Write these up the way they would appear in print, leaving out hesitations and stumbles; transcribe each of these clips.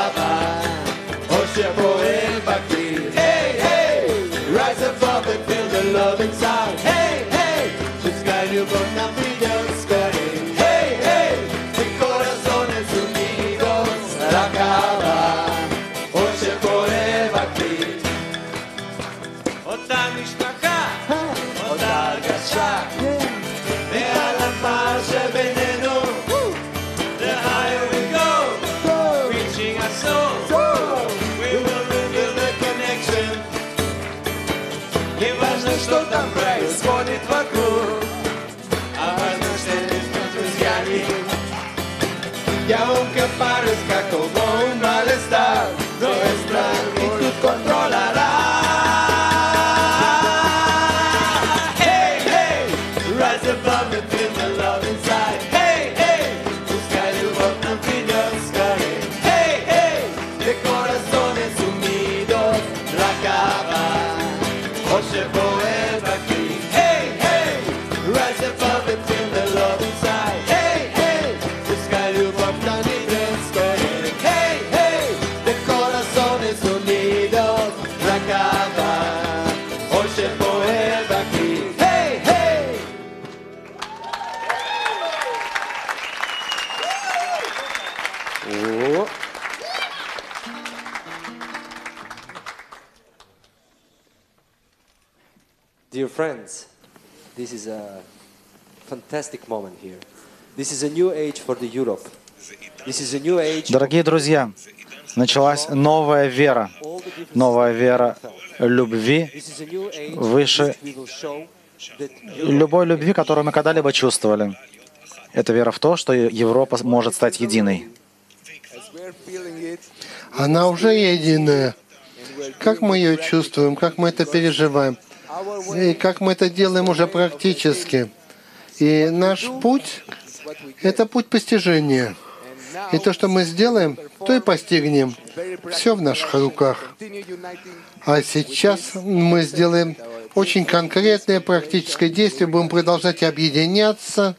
Rakava, Oshepo El Bakri. Hey, hey, rise above and feel the love inside. Hey, hey, busca любовь нам придет скорее. Hey, hey, de corazones unidos. Rakava, Oshepo El Bakri. Ota mishpacha, ota gasha, ve'al amar shebenenu. The higher we go, reaching our soul, we will reveal the connection. Не важно, что там происходит вокруг, а важно, что мы с друзьями. Y aunque parezca como un malestar, nuestra actitud controlará. Hey, hey, rise above and feel the love inside. Hey, hey, busca любовь нам придет скорее. Hey, hey, de corazones unidos, Rakava, Oshepo El Bakri. Hey, hey, rise above and feel the love inside. Hey, hey, busca любовь нам придет скорее. Hey, hey, de corazones unidos, Rakava, Oshepo El Bakri. Hey, hey. Dear friends, this is a fantastic moment here. This is a new age for the Europe. This is a new age. Дорогие друзья, началась новая вера любви This is a new age выше we will show that любой любви, которую мы когда-либо чувствовали. Это вера в то, что Европа может стать единой. Она уже единая. Как мы ее чувствуем, как мы это переживаем, и как мы это делаем уже практически. И наш путь — это путь постижения. И то, что мы сделаем, то и постигнем. Все в наших руках. А сейчас мы сделаем очень конкретное практическое действие, будем продолжать объединяться.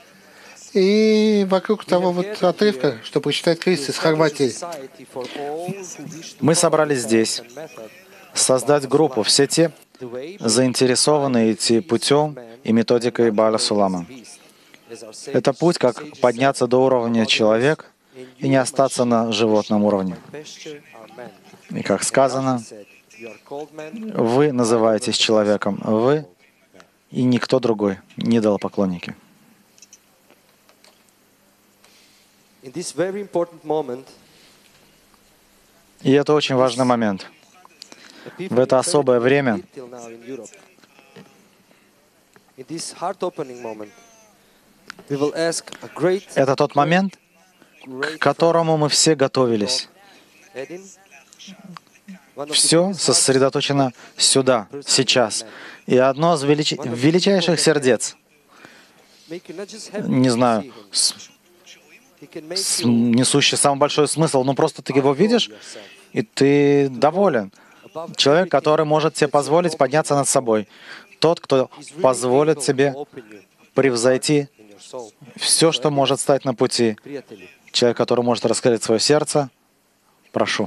И вокруг того вот отрывка, что прочитает Крис из Хорватии. Мы собрались здесь создать группу, все те, заинтересованные идти путем и методикой Бааля Сулама. Это путь, как подняться до уровня человека и не остаться на животном уровне. И как сказано, вы называетесь человеком, вы и никто другой, не идолопоклонники. И это очень важный момент. В это особое время это тот момент, к которому мы все готовились. Все сосредоточено сюда, сейчас. И одно из величайших сердец, не знаю, несущий самый большой смысл, но просто ты его видишь, и ты доволен. Человек, который может себе позволить подняться над собой. Тот, кто позволит себе превзойти все, что может стать на пути. Человек, который может раскрыть свое сердце. Прошу.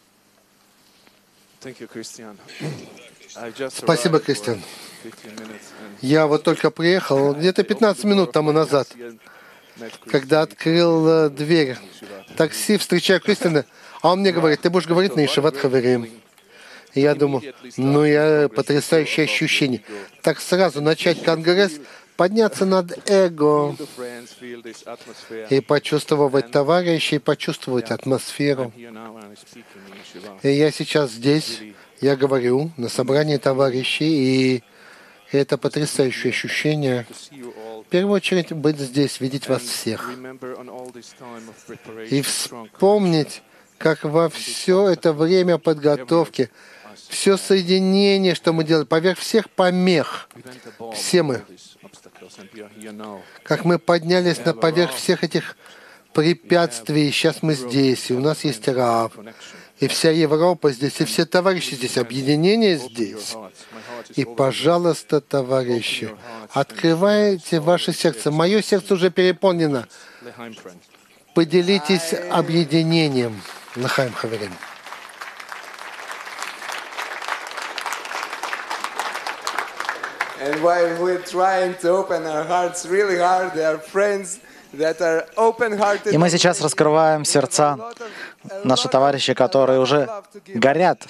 Спасибо, Кристиан. Я вот только приехал, где-то 15 минут тому назад, когда открыл дверь. Такси, встречаю Кристиана, а он мне говорит: ты будешь говорить на Ишиват Хаверим. И я думаю, потрясающее ощущение. Так сразу начать конгресс, подняться над эго и почувствовать товарищей, почувствовать атмосферу. И я сейчас здесь, я говорю на собрании товарищей, и это потрясающее ощущение. В первую очередь быть здесь, видеть вас всех. И вспомнить, как во все это время подготовки, все соединение, что мы делали, поверх всех помех, все мы, как мы поднялись поверх всех этих препятствий, сейчас мы здесь, и у нас есть Рав, и вся Европа здесь, и все товарищи здесь, объединение здесь. И, пожалуйста, товарищи, открывайте ваше сердце. Мое сердце уже переполнено. Поделитесь объединением. Лахаим хаверим. And while we're trying to open our hearts really hard, there are friends that are open-hearted. И мы сейчас раскрываем сердца, наши товарищи, которые уже горят,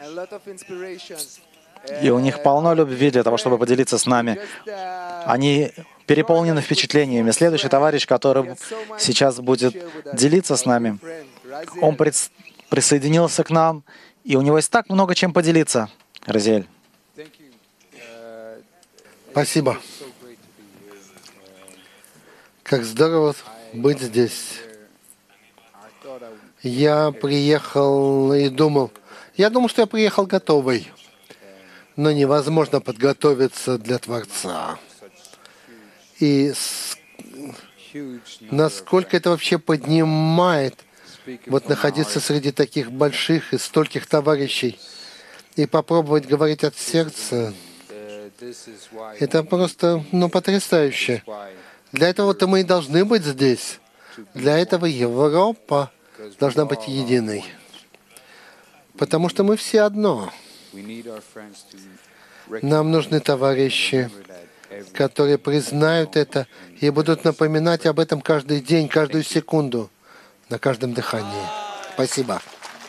и у них полно любви для того, чтобы поделиться с нами. Они переполнены впечатлениями. Следующий товарищ, который сейчас будет делиться с нами, он присоединился к нам, и у него есть так много чем поделиться. Разиэль. Спасибо. Как здорово быть здесь. Я приехал и думал, что я приехал готовый, но невозможно подготовиться для Творца. И насколько это вообще поднимает, вот находиться среди таких больших и стольких товарищей и попробовать говорить от сердца. Это просто, потрясающе. Для этого-то мы и должны быть здесь. Для этого Европа должна быть единой. Потому что мы все одно. Нам нужны товарищи, которые признают это и будут напоминать об этом каждый день, каждую секунду, на каждом дыхании. Спасибо.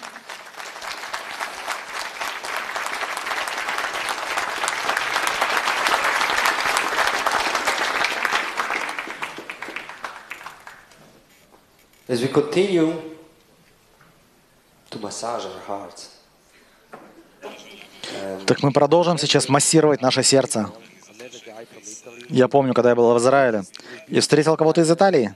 As we continue to massage our hearts, Так мы продолжим сейчас массировать наше сердце. Я помню, когда я был в Израиле и встретил кого-то из Италии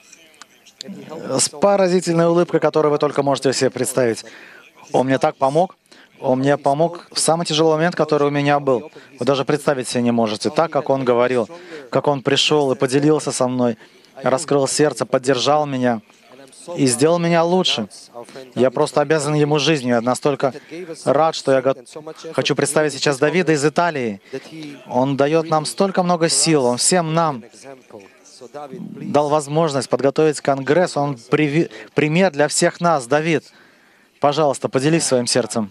с поразительной улыбкой, которую вы только можете себе представить. Он мне так помог. Он мне помог в самый тяжелый момент, который у меня был. Вы даже представить себе не можете. Так, как он говорил, как он пришел и поделился со мной, раскрыл сердце, поддержал меня и сделал меня лучше. Я просто обязан ему жизнью. Я настолько рад, что я хочу представить сейчас Давида из Италии. Он дает нам столько много сил. Он всем нам дал возможность подготовить конгресс. Он пример для всех нас. Давид, пожалуйста, поделись своим сердцем.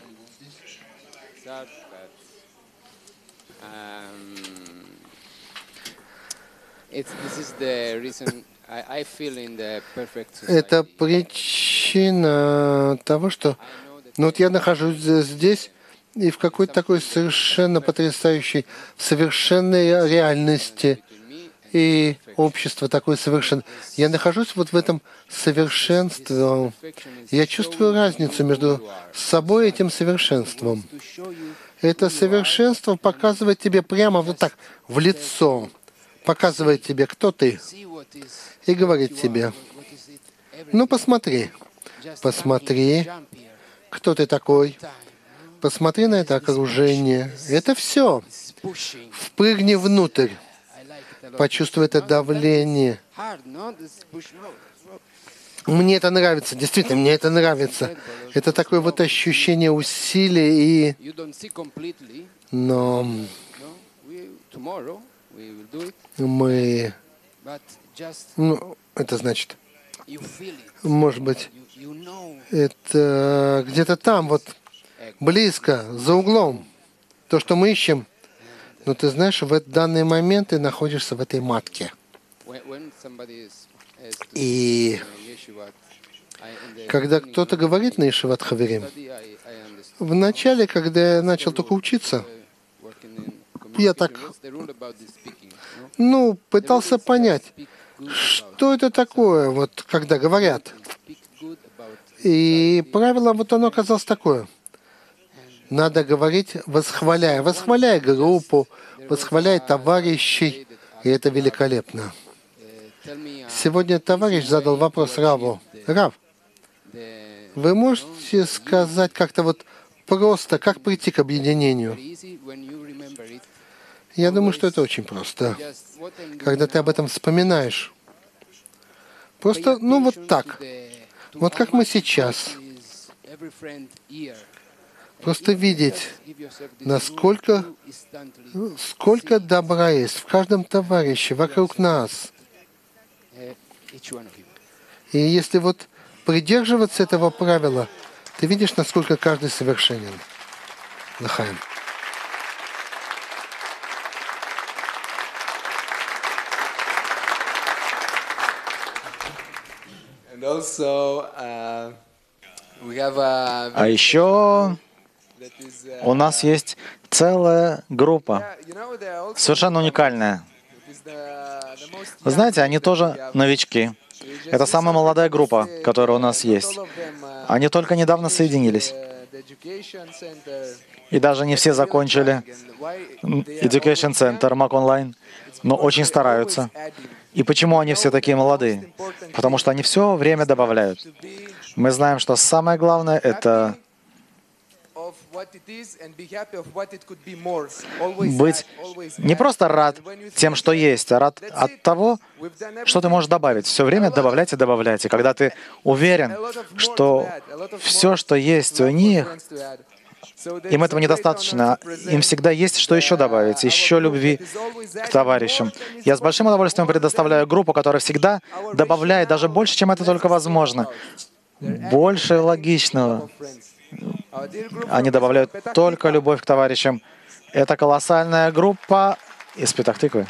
Это причина того, что я нахожусь здесь и в какой-то такой совершенно потрясающей, совершенной реальности. И общество такое совершенное. Я нахожусь вот в этом совершенстве. Я чувствую разницу между собой и этим совершенством. Это совершенство показывает тебе прямо вот так, в лицо. Показывает тебе, кто ты. И говорит тебе, посмотри, кто ты такой. Посмотри на это окружение. Это все. Впрыгни внутрь. Почувствуй это давление. Мне это нравится, действительно, мне это нравится. Это такое вот ощущение усилия но мы... это значит, может быть, это где-то там, вот близко, за углом, то, что мы ищем. Но ты знаешь, в данный момент ты находишься в этой матке. И когда кто-то говорит на Ешиват Хаверим, вначале, когда я начал только учиться, я так, пытался понять, что это такое, вот когда говорят. И правило вот оно оказалось такое. Надо говорить, восхваляя группу, восхваляя товарищей, и это великолепно. Сегодня товарищ задал вопрос Раву. Рав, вы можете сказать как-то вот просто, как прийти к объединению? Я думаю, что это очень просто. Когда ты об этом вспоминаешь. Просто, вот так. Вот как мы сейчас. Просто видеть, сколько добра есть в каждом товарище, вокруг нас. И если вот придерживаться этого правила, ты видишь, насколько каждый совершенен. Лахаим. А еще у нас есть целая группа, совершенно уникальная. Вы знаете, они тоже новички. Это самая молодая группа, которая у нас есть. Они только недавно соединились. И даже не все закончили Education Center, Mac Online, но очень стараются. И почему они все такие молодые? Потому что они все время добавляют. Мы знаем, что самое главное — это быть не просто рад тем, что есть, а рад от того, что ты можешь добавить. Все время добавлять и добавлять. И когда ты уверен, что все, что есть у них, им этого недостаточно. Им всегда есть что еще добавить, еще любви к товарищам. Я с большим удовольствием предоставляю группу, которая всегда добавляет даже больше, чем это только возможно. Больше логичного. Они добавляют только любовь к товарищам. Это колоссальная группа из Петах-Тиквы.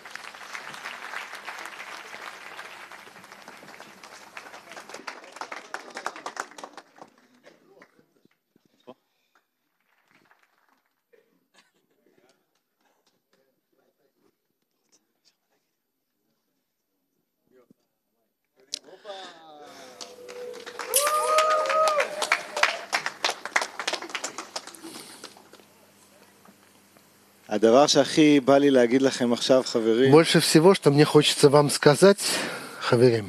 Больше всего, что мне хочется вам сказать, хаверим,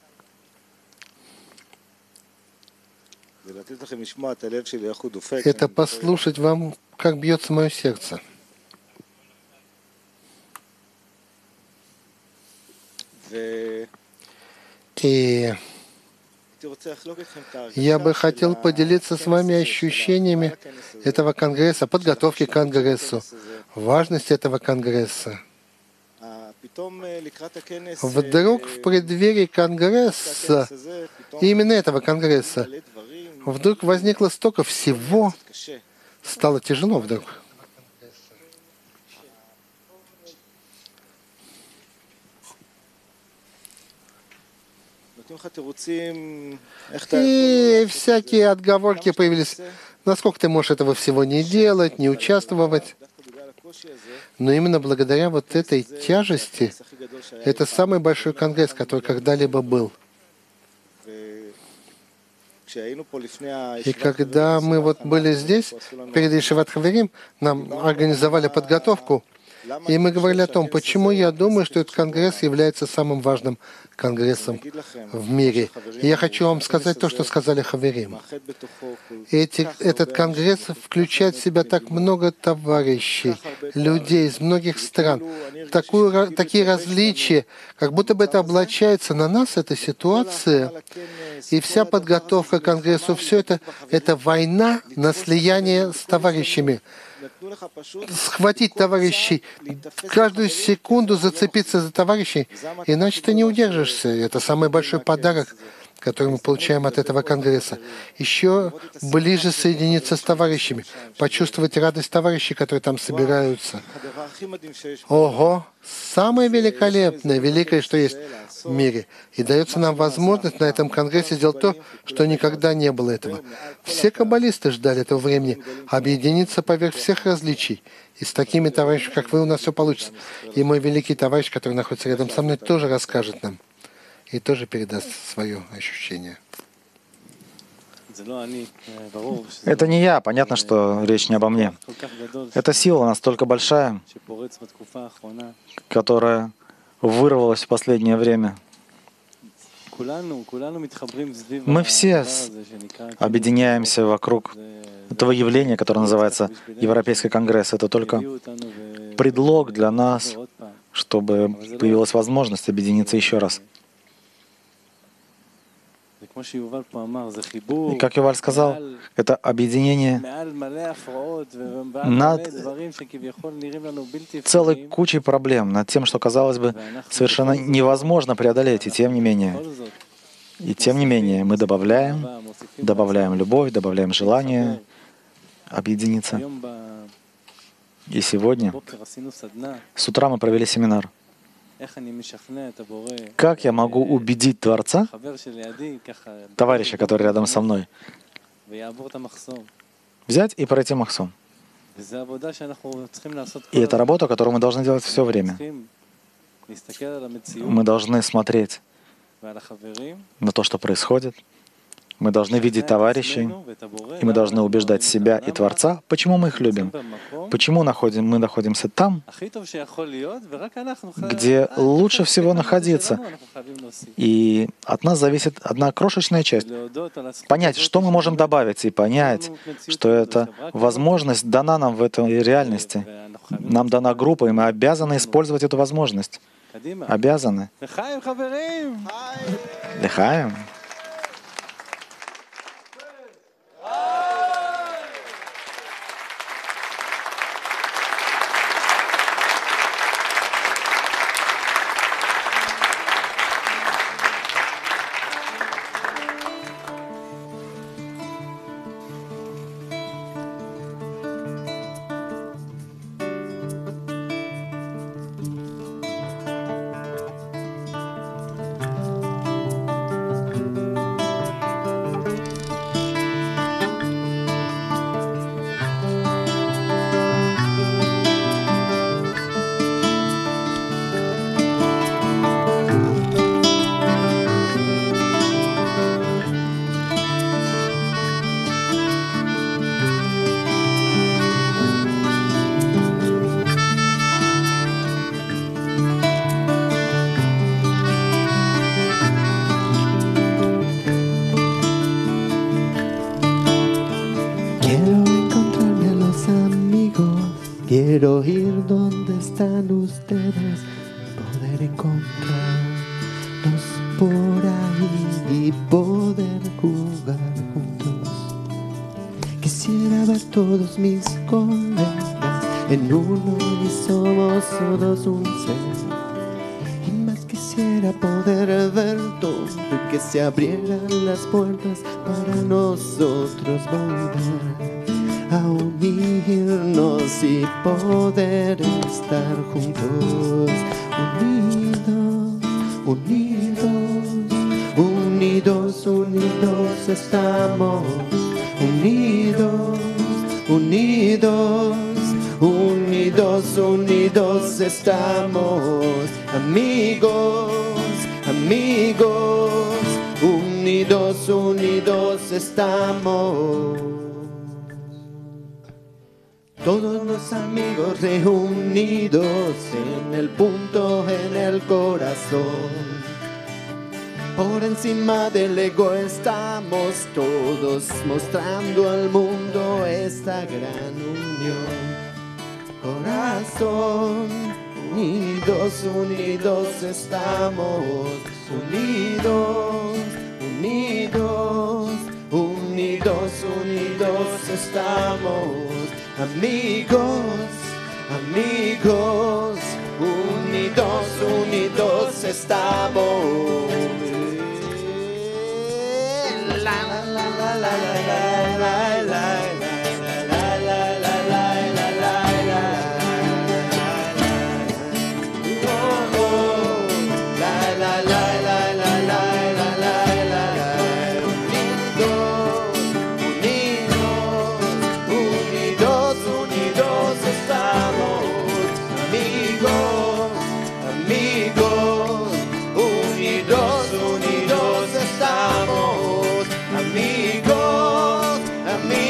это послушать вам, как бьется мое сердце. И я бы хотел поделиться с вами ощущениями этого конгресса, подготовки к конгрессу, важность этого конгресса. Вдруг в преддверии конгресса, именно этого конгресса, вдруг возникло столько всего, стало тяжело вдруг. И всякие отговорки появились. Насколько ты можешь этого всего не делать, не участвовать? Но именно благодаря вот этой тяжести, это самый большой конгресс, который когда-либо был. И когда мы вот были здесь, перед Ешиват Хаверим, нам организовали подготовку, и мы говорили о том, почему я думаю, что этот конгресс является самым важным конгрессом в мире. И я хочу вам сказать то, что сказали Хаверим. Этот конгресс включает в себя так много товарищей, людей из многих стран, такие различия, как будто бы это облачается на нас, эта ситуация, и вся подготовка к конгрессу, все это война на слияние с товарищами. Схватить товарищей, каждую секунду зацепиться за товарищей, иначе ты не удержишься. Это самый большой подарок, который мы получаем от этого конгресса. Еще ближе соединиться с товарищами, почувствовать радость товарищей, которые там собираются. Ого! Самое великолепное, великое, что есть в мире. И дается нам возможность на этом конгрессе сделать то, что никогда не было этого. Все каббалисты ждали этого времени, объединиться поверх всех различий. И с такими товарищами, как вы, у нас все получится. И мой великий товарищ, который находится рядом со мной, тоже расскажет нам. И тоже передаст свое ощущение. Это не я. Понятно, что речь не обо мне. Эта сила настолько большая, которая вырвалась в последнее время. Мы все объединяемся вокруг этого явления, которое называется Европейский конгресс. Это только предлог для нас, чтобы появилась возможность объединиться еще раз. И как Юваль сказал, это объединение над целой кучей проблем, над тем, что, казалось бы, совершенно невозможно преодолеть, и тем не менее. И тем не менее мы добавляем любовь, добавляем желание объединиться. И сегодня с утра мы провели семинар. Как я могу убедить Творца, товарища, который рядом со мной, взять и пройти махсум? И это работа, которую мы должны делать все время. Мы должны смотреть на то, что происходит. Мы должны видеть товарищей, и мы должны убеждать себя и Творца, почему мы их любим, почему мы находимся там, где лучше всего находиться. И от нас зависит одна крошечная часть. Понять, что мы можем добавить, и понять, что эта возможность дана нам в этой реальности. Нам дана группа, и мы обязаны использовать эту возможность. Обязаны. Лихаем. Quiero ir donde están ustedes, poder encontrarnos por ahí y poder jugar juntos. Quisiera ver todos mis colegas en uno y somos todos un ser. Y más quisiera poder ver todo y que se abrieran las puertas para nosotros volver a unirnos y poder estar juntos, unidos, unidos estamos, unidos estamos, amigos, unidos estamos. Todos los amigos reunidos en el punto en el corazón. Por encima del ego estamos todos mostrando al mundo esta gran unión. Corazón, unidos estamos, unidos estamos. Amigos, unidos estamos. La la la la la la la unidos estamos, amigos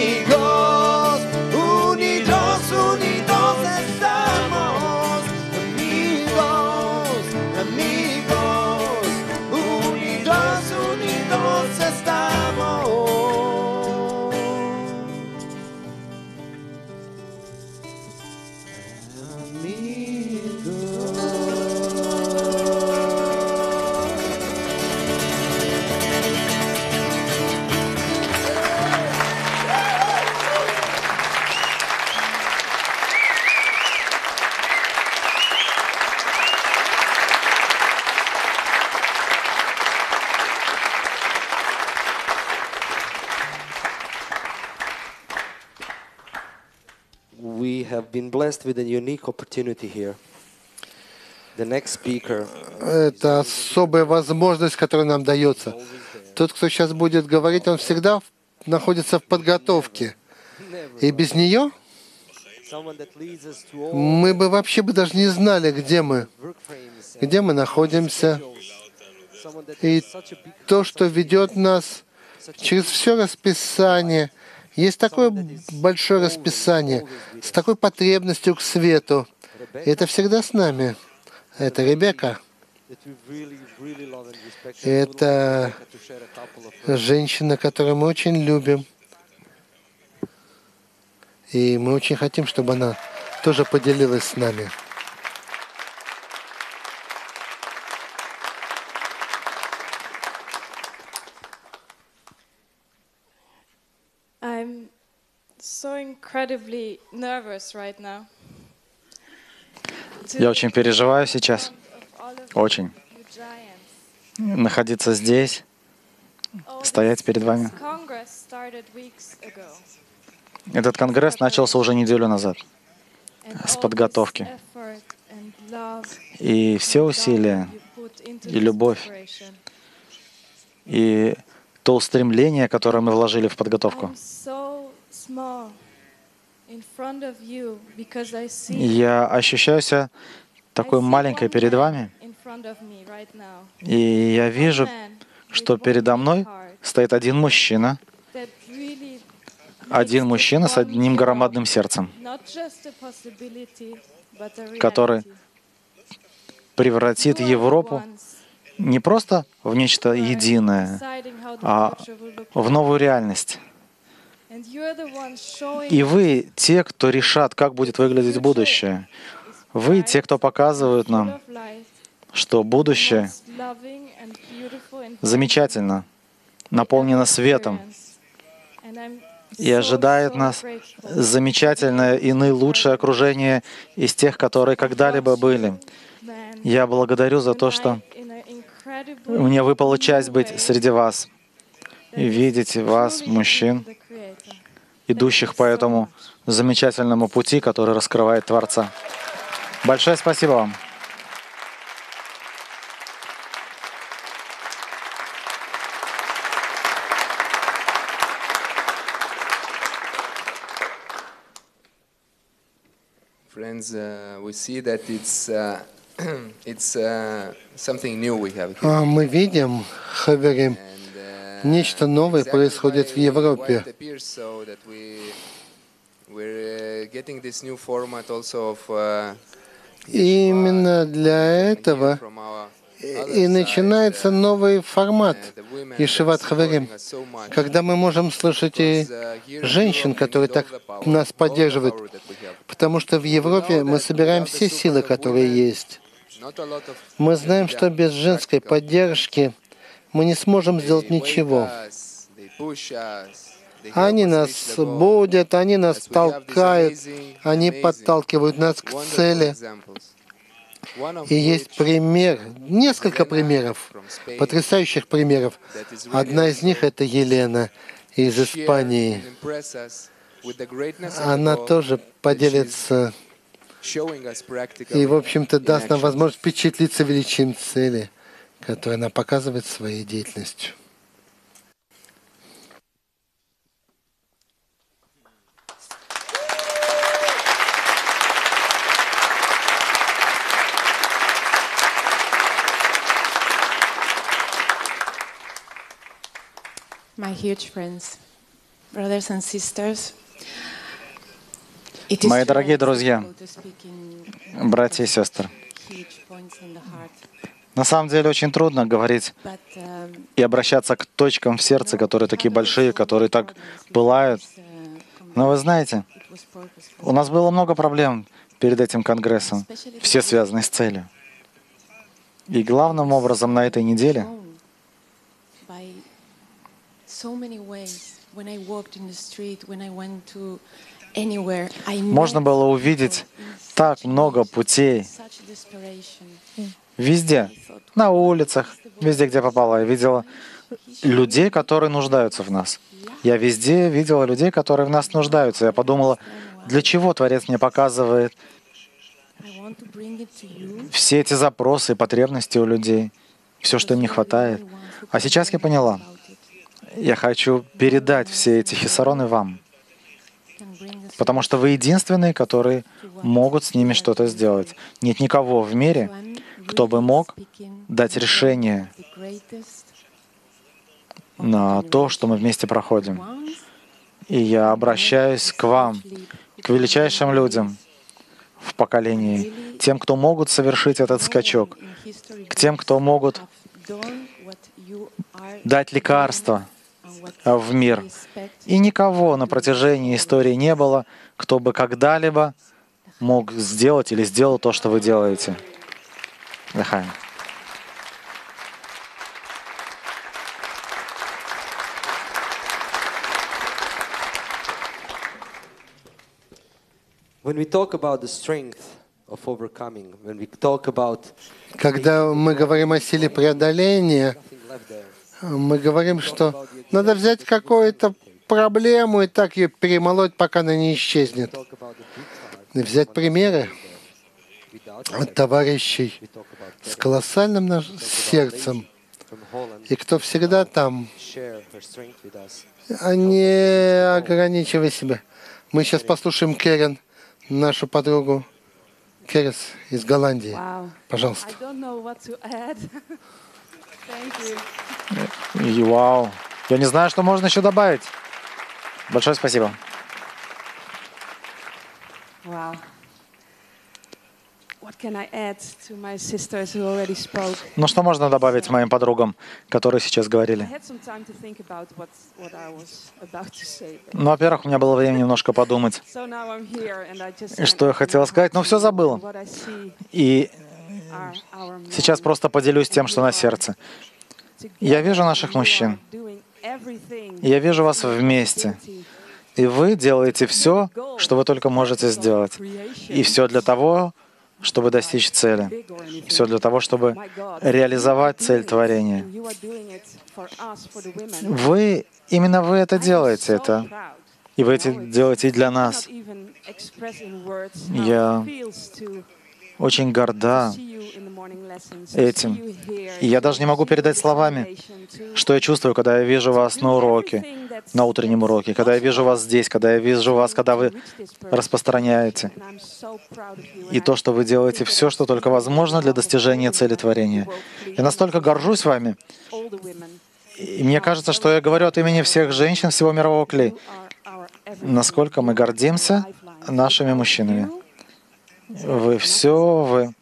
we have been blessed with a unique opportunity here. The next speaker Это особая возможность, которая нам дается. Тот, кто сейчас будет говорить, он всегда находится в подготовке. И без нее someone that leads us to all мы бы вообще бы даже не знали, где мы находимся. someone that И has such a big то, что ведет нас через все расписание. Есть такое большое расписание с такой потребностью к свету. И это всегда с нами. Это Ребекка. that we really love and respect. Это To share a couple of женщина, которую мы очень любим. И мы очень хотим, чтобы она тоже поделилась с нами. I'm so incredibly nervous right now. Я очень переживаю сейчас, очень. Находиться здесь, стоять перед вами. Этот конгресс начался уже неделю назад, с подготовки. И все усилия, и любовь, и то устремление, которое мы вложили в подготовку. Я ощущаю себя такой маленькой перед вами, и я вижу, что передо мной стоит один мужчина с одним громадным сердцем, который превратит Европу не просто в нечто единое, а в новую реальность. И вы те, кто решат, как будет выглядеть будущее. Вы те, кто показывают нам, что будущее замечательно, наполнено светом, и ожидает нас замечательное и наилучшее окружение из тех, которые когда-либо были. Я благодарю за то, что мне выпала часть быть среди вас и видеть вас, мужчин, идущих по этому замечательному пути, который раскрывает Творца. Большое спасибо вам. Friends, we see that it's something new we have here. Мы видим, хаверим, нечто новое происходит в Европе. И именно для этого и начинается новый формат Ешиват Хаверим, когда мы можем слышать и женщин, которые так нас поддерживают, потому что в Европе мы собираем все силы, которые есть. Мы знаем, что без женской поддержки мы не сможем сделать ничего. Они нас будут, они нас толкают, они подталкивают нас к цели. И есть пример, несколько примеров, потрясающих примеров. Одна из них — это Елена из Испании. Она тоже поделится и, в общем-то, даст нам возможность впечатлиться величием цели, которую она показывает своей деятельностью. My huge friends, brothers and sisters. Мои дорогие друзья, братья и сестры, на самом деле очень трудно говорить и обращаться к точкам в сердце, которые такие большие, которые так пылают. Но вы знаете, у нас было много проблем перед этим конгрессом, все связаны с целью. И главным образом на этой неделе можно было увидеть так много путей везде, на улицах, везде, где попало. Я видела людей, которые нуждаются в нас. Я везде видела людей, которые в нас нуждаются. Я подумала, Для чего Творец мне показывает все эти запросы и потребности у людей, все, что им не хватает? А сейчас я поняла. Я хочу передать все эти хисароны вам, потому что вы единственные, которые могут с ними что-то сделать. Нет никого в мире, кто бы мог дать решение на то, что мы вместе проходим. И я обращаюсь к вам, к величайшим людям в поколении, тем, кто могут совершить этот скачок, к тем, кто могут дать лекарство в мир. И никого на протяжении истории не было, кто бы когда-либо мог сделать или сделал то, что вы делаете. Лехаем. When we talk about the strength of overcoming, when we talk about Когда мы говорим о силе преодоления, мы говорим, что надо взять какую-то проблему и так ее перемолоть, пока она не исчезнет. И взять примеры от товарищей с колоссальным сердцем, и кто всегда там, а не ограничивай себя. Мы сейчас послушаем Керен, нашу подругу Керес из Голландии. Пожалуйста. И вау. Я не знаю, что можно еще добавить. Большое спасибо. Ну что можно добавить моим подругам, которые сейчас говорили? Ну, во-первых, у меня было время немножко подумать, что я хотела сказать, но все забыла. И сейчас просто поделюсь тем, что на сердце. Я вижу наших мужчин. Я вижу вас вместе. И вы делаете все, что вы только можете сделать. И все для того, чтобы достичь цели. Все для того, чтобы реализовать цель творения. Именно вы это делаете, и вы это делаете и для нас. Я очень горда этим. И я даже не могу передать словами, что я чувствую, когда я вижу вас на уроке, на утреннем уроке, когда я вижу вас здесь, когда я вижу вас, когда вы распространяете. И то, что вы делаете все, что только возможно для достижения цели творения. Я настолько горжусь вами. И мне кажется, что я говорю от имени всех женщин всего мирового клей. Насколько мы гордимся нашими мужчинами. Вы все,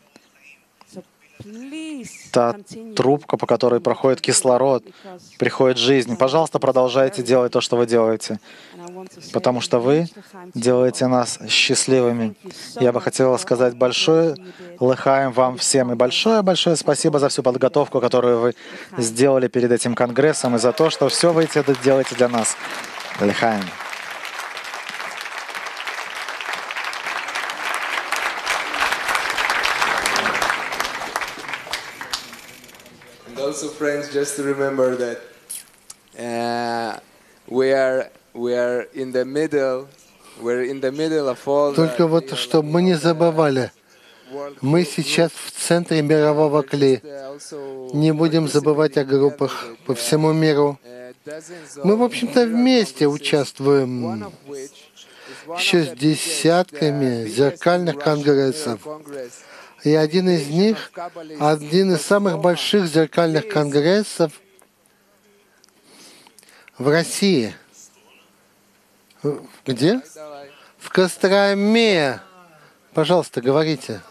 та трубка, по которой проходит кислород, приходит жизнь. Пожалуйста, продолжайте делать то, что вы делаете, потому что вы делаете нас счастливыми. Я бы хотела сказать большое лехаем вам всем и большое-большое спасибо за всю подготовку, которую вы сделали перед этим конгрессом, и за то, что все вы это делаете для нас. Лехаем. Also, friends, just to remember that we're in the middle of all. Только вот, чтобы мы не забывали, мы сейчас в центре мирового клея. Не будем забывать о группах по всему миру. Мы, в общем-то, вместе участвуем еще с десятками зеркальных конгрессов. И один из них, один из самых больших зеркальных конгрессов в России. Где? В Костроме. Пожалуйста, говорите.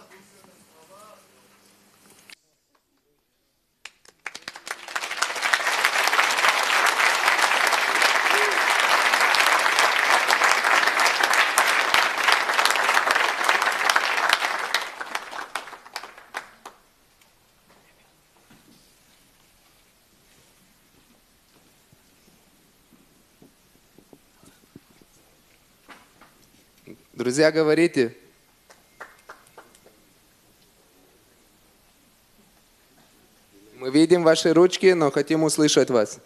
Друзья, говорите. Мы видим ваши ручки, но хотим услышать вас.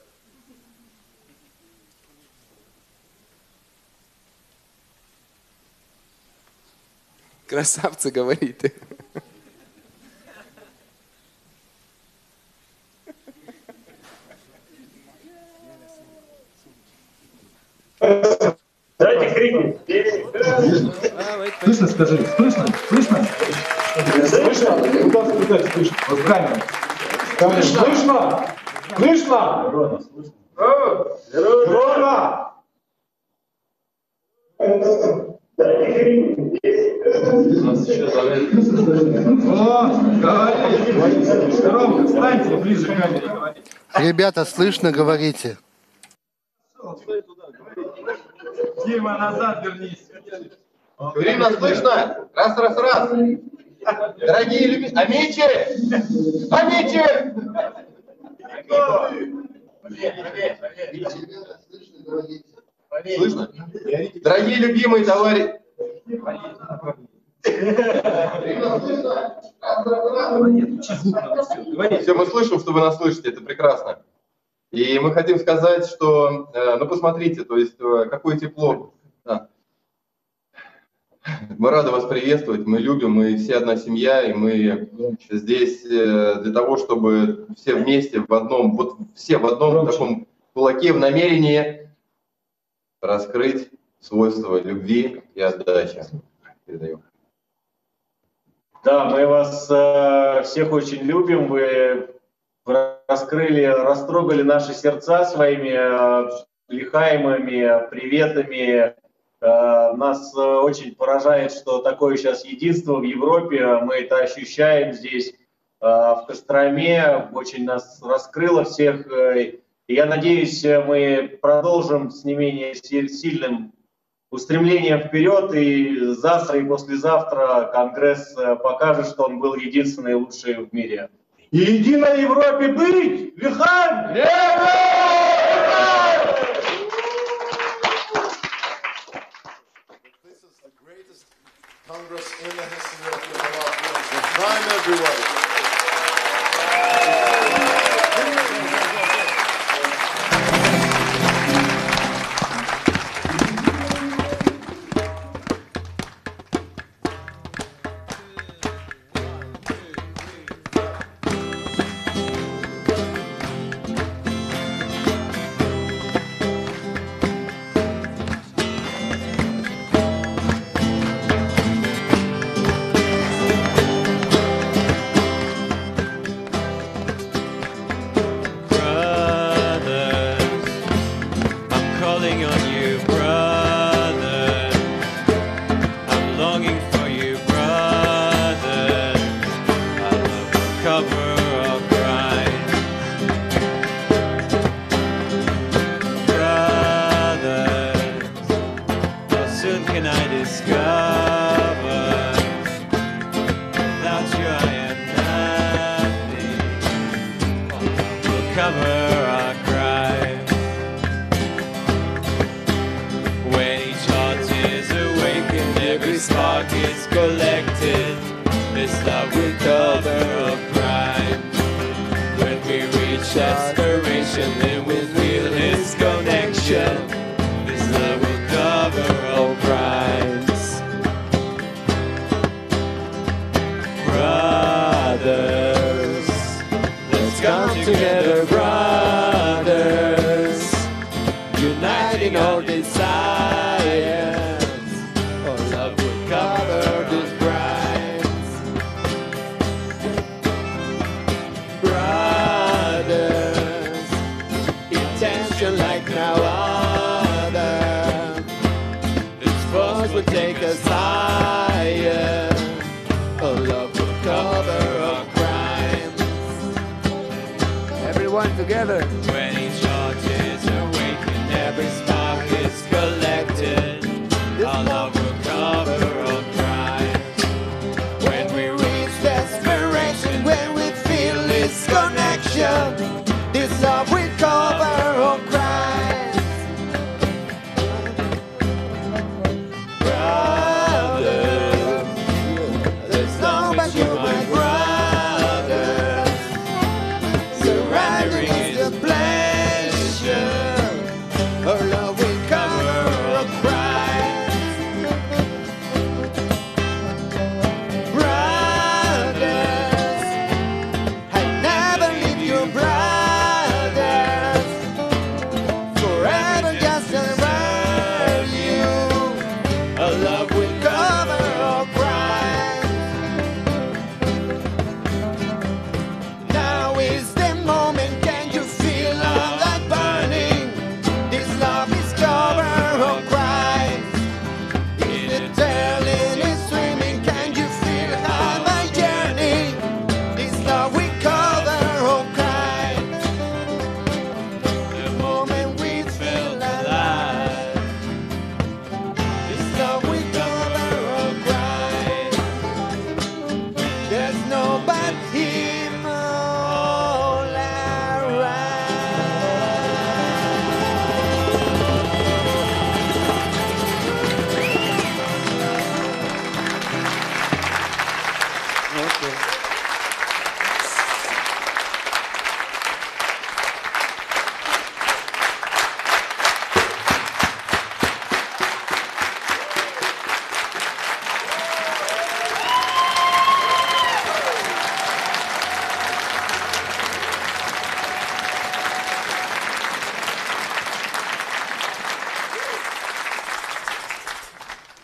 Красавцы, говорите. Дайте крикни. Слышно, скажи. Слышно? Слышно? Слышно? Слышно? Вот в камеру. Слышно? Слышно? Рома! Дайте крикни. Говори. Рома, встаньте ближе к камере. Ребята, слышно, говорите. Дима, назад вернись. Говорим, нас слышно? Раз, раз, раз. Дорогие любимые... Амичи! Амичи! Слышно? Дорогие любимые товарищи... Все, мы слышим, что вы нас слышите, это прекрасно. И мы хотим сказать, что, ну посмотрите, то есть какое тепло. Да. Мы рады вас приветствовать, мы любим, мы все одна семья, и мы здесь для того, чтобы все вместе в одном, вот все в одном таком кулаке в намерении раскрыть свойства любви и отдачи. Передаю. Да, мы вас всех очень любим, вы раскрыли, растрогали наши сердца своими лихаемыми приветами. Нас очень поражает, что такое сейчас единство в Европе. Мы это ощущаем здесь, в Костроме. Очень нас раскрыло всех. И я надеюсь, мы продолжим с не менее сильным устремлением вперед. И завтра, и послезавтра Конгресс покажет, что он был единственный и лучший в мире. И единой Европе быть! Лихаем! Congress in the history of the World. Prime everybody. Together. When each heart is awakened, every spark is collected. Our love will cover all crime. When we reach desperation, when we feel this connection, this love will cover all crimes. Brothers, there's no but you, my brother. Surrendering is the plan.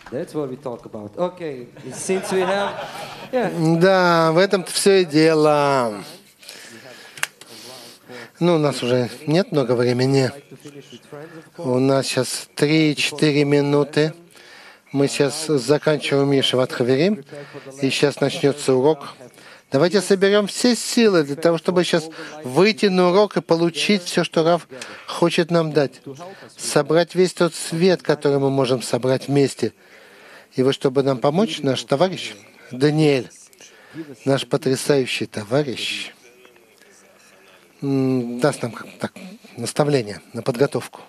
That's what we talk about. Okay, since we have, yeah. Да, в этом-то все и дело. Ну, у нас уже нет много времени. У нас сейчас 3-4 минуты. Мы сейчас заканчиваем Ешиват Хаверим, и сейчас начнется урок. Давайте соберем все силы для того, чтобы сейчас выйти на урок и получить все, что Рав хочет нам дать. Собрать весь тот свет, который мы можем собрать вместе. И вот чтобы нам помочь, наш товарищ Даниэль, наш потрясающий товарищ, даст нам так наставление на подготовку.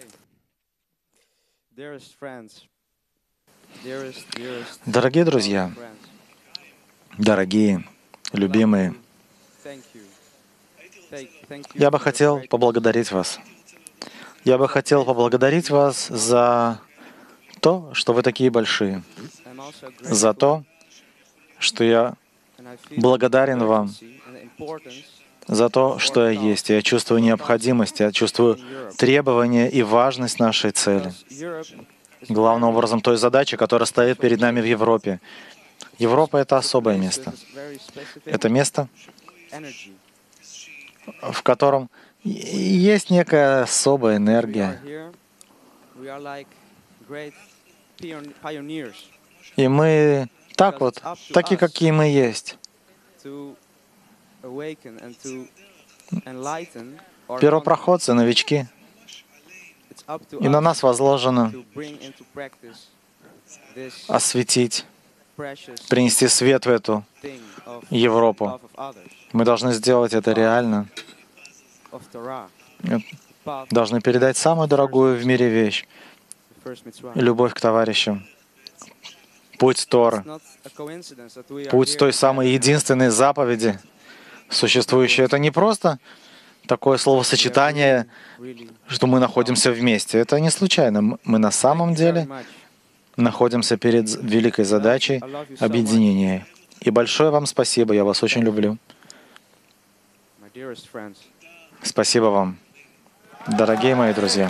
Дорогие друзья, дорогие, любимые, я бы хотел поблагодарить вас. Я бы хотел поблагодарить вас за то, что вы такие большие, за то, что я благодарен вам, за то, что я есть. Я чувствую необходимость, я чувствую требование и важность нашей цели. Главным образом той задачи, которая стоит перед нами в Европе. Европа — это особое место. Это место, в котором есть некая особая энергия. И мы так вот, такие, какие мы есть. Первопроходцы, новички. И на нас возложено осветить, принести свет в эту Европу. Мы должны сделать это реально. Должны передать самую дорогую в мире вещь — любовь к товарищам. Путь Торы, путь той самой единственной заповеди, существующей. Это не просто такое словосочетание, что мы находимся вместе. Это не случайно. Мы на самом деле находимся перед великой задачей объединения. И большое вам спасибо, я вас очень люблю. Спасибо вам, дорогие мои друзья.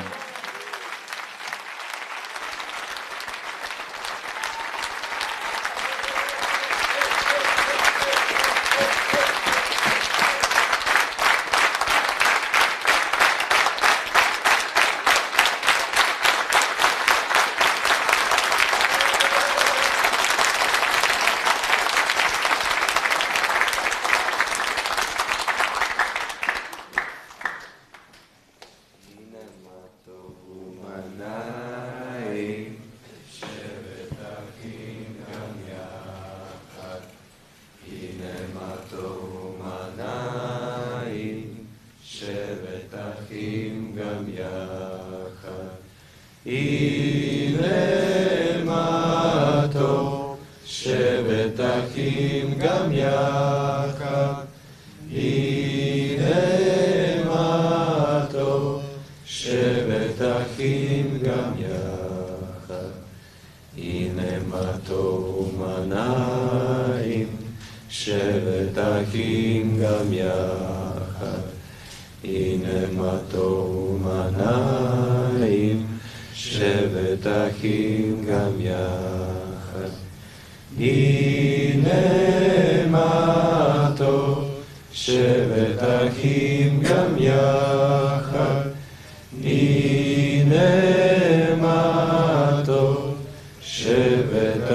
שבט